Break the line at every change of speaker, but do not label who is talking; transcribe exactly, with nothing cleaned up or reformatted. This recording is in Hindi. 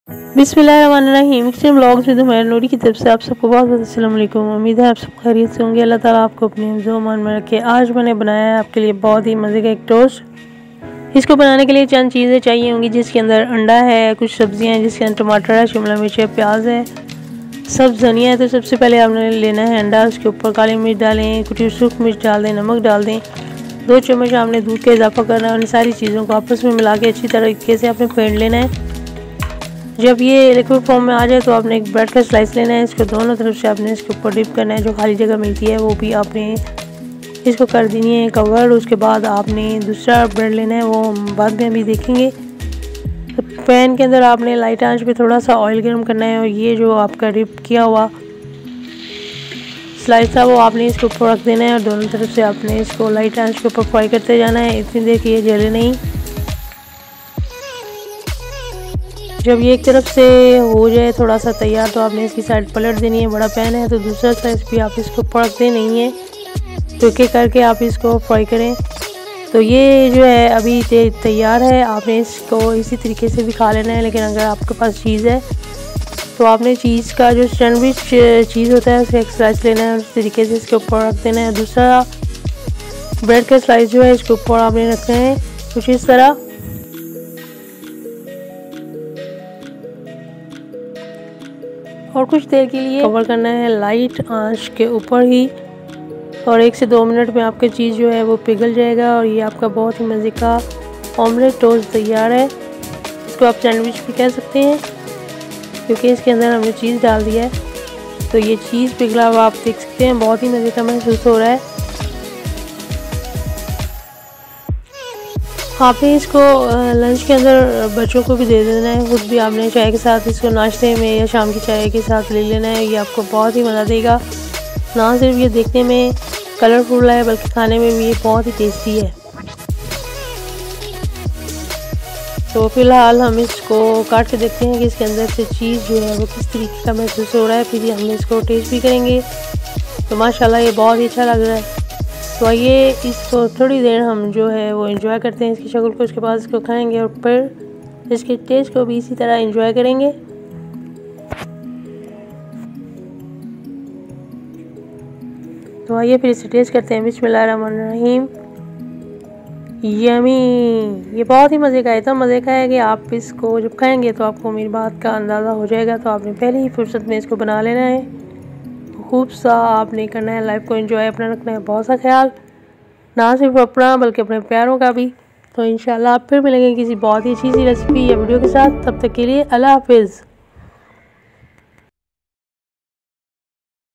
बिस्मिल्लाहिर्रहमानिर्रहीम। किचन व्लॉग्स में तुम्हारे नूरी की तरफ से आप सबको बहुत बहुत अस्सलाम वालेकुम। उम्मीद है आप सब खैरियत से होंगे। अल्लाह ताला आपको अपने ज़ोमान में रखे। आज मैंने बनाया है आपके लिए बहुत ही मज़े का एक टोस्ट। इसको बनाने के लिए चंद चीज़ें चाहिए होंगी, जिसके अंदर अंडा है, कुछ सब्जियां हैं जिसके अंदर टमाटर है, शिमला मिर्च है, प्याज है, सब धनिया है। तो सबसे पहले आपने लेना है अंडा, उसके ऊपर काली मिर्च डालें, कुछ सूख मिर्च डाल दें, नमक डाल दें, दो चम्मच आपने दूध का इजाफा करना है। उन सारी चीज़ों को आपस में मिला के अच्छी तरीके से आपने फेंट लेना है। जब ये लिक्विड फॉर्म में आ जाए तो आपने एक ब्रेड का स्लाइस लेना है, इसको दोनों तरफ से आपने इसके ऊपर डिप करना है। जो खाली जगह मिलती है वो भी आपने इसको कर देनी है कवर। उसके बाद आपने दूसरा ब्रेड लेना है, वो बाद में अभी देखेंगे। तो पैन के अंदर आपने लाइट आंच पे थोड़ा सा ऑयल गर्म करना है और ये जो आपका डिप किया हुआ स्लाइस था वो आपने इसके ऊपर रख देना है और दोनों तरफ से आपने इसको लाइट आंच के ऊपर फ्राई करते जाना है, इतनी देर कि ये जले नहीं। जब ये एक तरफ से हो जाए थोड़ा सा तैयार तो आपने इसकी साइड पलट देनी है। बड़ा पैन है तो दूसरा साइड भी आप इसको पलटते नहीं है, तो एक एक करके आप इसको फ्राई करें। तो ये जो है अभी तैयार है, आपने इसको इसी तरीके से भी खा लेना है। लेकिन अगर आपके पास चीज़ है तो आपने चीज़ का जो सैंडविच चीज़ होता है उसका एक स्लाइस लेना है, उस तरीके से इसके ऊपर रख देना है। दूसरा ब्रेड का स्लाइस जो है इसके ऊपर आपने रखना है कुछ इस तरह। और कुछ देर के लिए कवर करना है लाइट आंच के ऊपर ही, और एक से दो मिनट में आपकी चीज़ जो है वो पिघल जाएगा और ये आपका बहुत ही मज़े का ऑमलेट टोस्ट तैयार है। इसको आप सैंडविच भी कह सकते हैं क्योंकि इसके अंदर हमने चीज़ डाल दिया है। तो ये चीज़ पिघला हुआ आप देख सकते हैं, बहुत ही मज़े का महसूस हो रहा है। आपने इसको लंच के अंदर बच्चों को भी दे देना है, खुद भी आपने चाय के साथ इसको नाश्ते में या शाम की चाय के साथ ले लेना है। ये आपको बहुत ही मज़ा देगा। ना सिर्फ ये देखने में कलरफुल है बल्कि खाने में भी ये बहुत ही टेस्टी है। तो फ़िलहाल हम इसको काट के देखते हैं कि इसके अंदर से चीज़ जो है वो किस तरीके का महसूस हो रहा है, फिर हम इसको टेस्ट भी करेंगे। तो माशाल्लाह ये बहुत ही अच्छा लग रहा है। तो आइए इसको थोड़ी देर हम जो है वो एंजॉय करते हैं इसकी शक्ल को, उसके बाद इसको खाएंगे और फिर इसके टेस्ट को भी इसी तरह एंजॉय करेंगे। तो आइए फिर इसे टेस्ट करते हैं। बिस्मिल्लाहिर्रहमानिर्रहीम। यमी, ये बहुत ही मज़े का है, इतना मज़े का है कि आप इसको जब खाएंगे तो आपको मेरी बात का अंदाज़ा हो जाएगा। तो आपने पहले ही फुर्सत में इसको बना लेना है, खूब सा आपने करना है, लाइफ को एंजॉय अपना रखना है, बहुत सा ख्याल, ना सिर्फ अपना बल्कि अपने प्यारों का भी। तो इंशाल्लाह आप फिर मिलेंगे किसी बहुत ही अच्छी सी रेसिपी या वीडियो के साथ। तब तक के लिए अल्लाह हाफिज़।